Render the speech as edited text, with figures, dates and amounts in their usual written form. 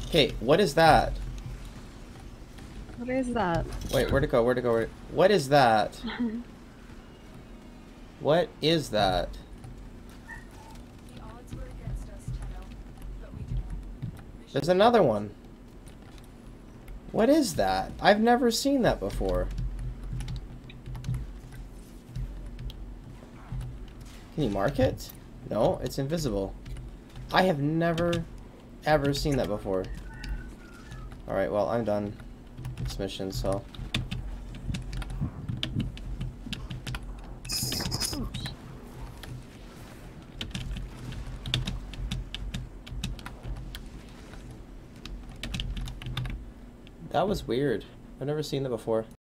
Okay, what is that? What is that? Wait, where'd it go? Where'd it go? What is that? What is that? The odds were against us, Tenno, but we did not. There's another one. What is that? I've never seen that before. Can you mark it? No, it's invisible. I have never, ever seen that before. Alright, well, I'm done this mission, so... That was weird. I've never seen that before.